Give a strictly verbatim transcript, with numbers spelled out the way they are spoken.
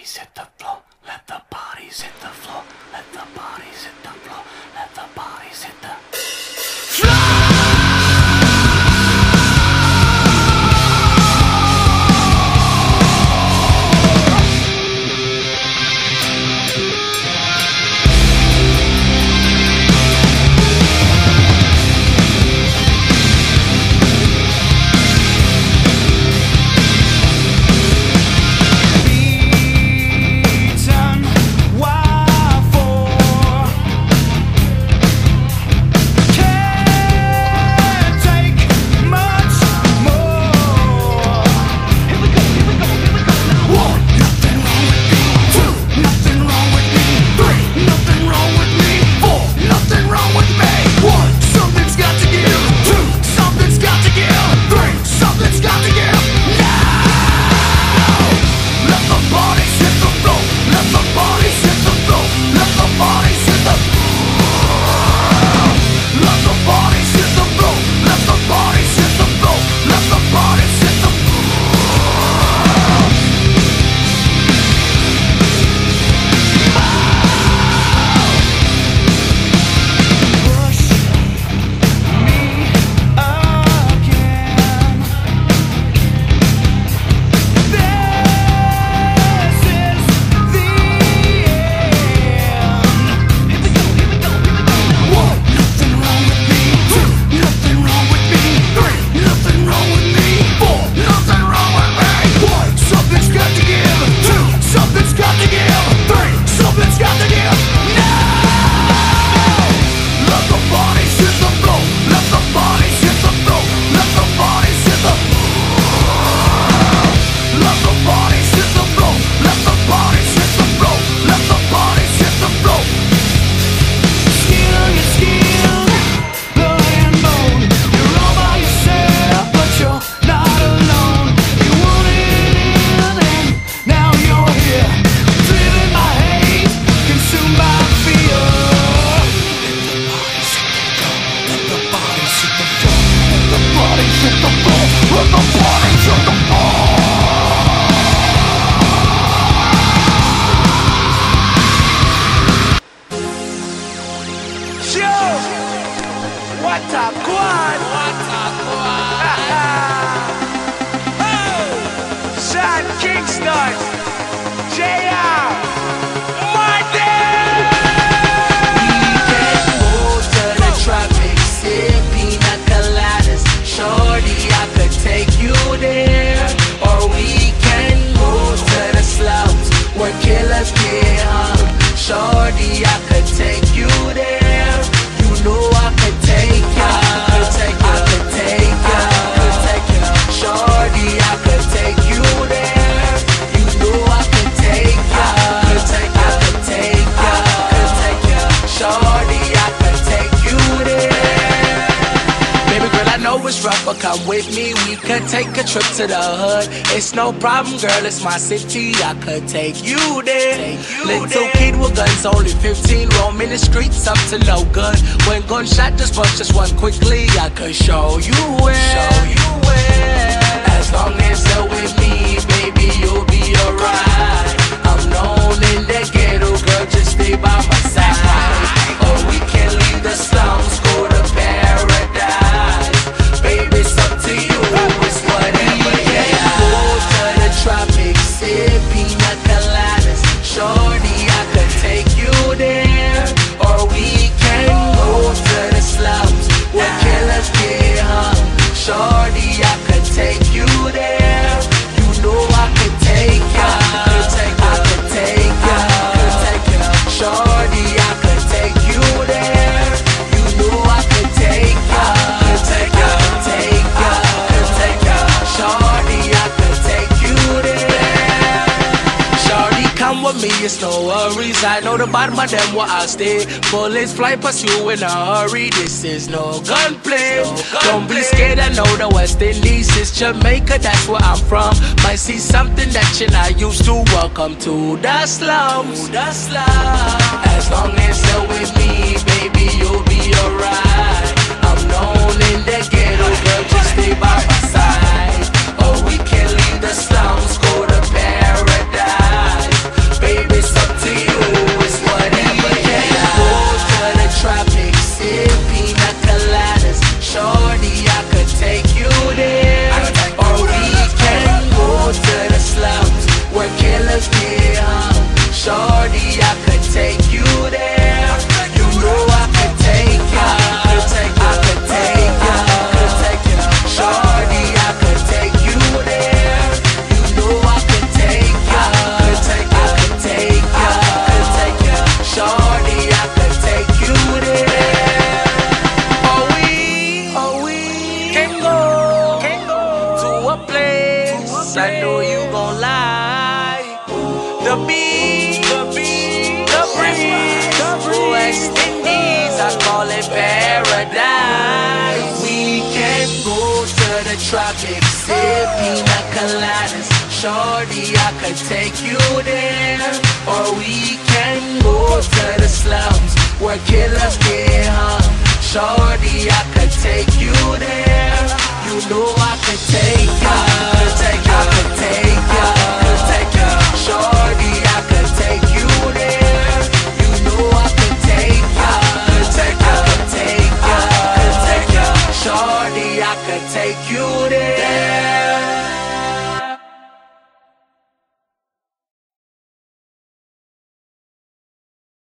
bodies hit the floor. Let the bodies hit the floor. Let the bodies hit the floor. Let the bodies hit the floor. What a quad! What a quad! Oh! Sean Kingston! J R! Martin! We can go to the tropics, sip pina coladas. Shorty, I could take you there. Or we can go to the slums where killers get hung. Shorty, I could take you there. You know I could take ya. I could take ya. I could take ya. I could take ya. Shorty, I could take you there. You know I could take ya. I could take ya. I could take ya. I could take ya. Shorty, I could take you there. Baby girl, I know it's rough, but come with me. We could take a trip to the hood. It's no problem, girl. It's my city. I could take you there. Take you Little there. Kid with guns, only fifteen, roaming the streets up to no good. When gunshot just bust just one quickly, I could show you where. Show you where. As long as you're with me, baby, you'll be alright. I'm known in the ghetto, girl, just stay by my side. Or we can leave the slums, go to paradise. Baby, it's up to you, it's whatever you got. Go to the tropics, sip pina coladas. Shorty, I could take you there. Or we can go to the slums where killers get hung. Shorty, I could take you there. You know I could take ya. I could take ya. I could take ya. I could take ya. Shorty, I could take you there. You know I could take ya. I could take ya. I could take ya. I could take ya. Shorty, I could take you there. Shorty, come with me, it's no worries. I know the bottom of them where I'll stay. Bullets fly past you in a hurry. This is no gunplay. No gun Don't play. Be scared, I know the West Indies is Jamaica, that's where I'm from. Might see something that you're not used to. Welcome to the slums. The slums. As long as you're with me, baby, you'll be alright. I'm known in the ghetto, girl, just stay by my side. Or we can leave the slums, go to paradise. the beach, the beach, the breeze, West Indies, I call it paradise. We can go to the tropics, sip pina coladas. Shorty, I could take you there. Or we can go to the slums where killers get hung. Shorty, I could take you there. You know I could take ya, could take ya, could take ya, could take ya. Shorty, I could take you there. You know I could take ya, could take ya, could take ya, could take ya. Shorty, I could take you there.